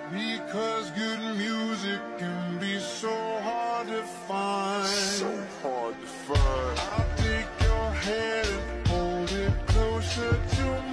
Because good music can be so hard to find. So hard to find. I'll take your hand and hold it closer to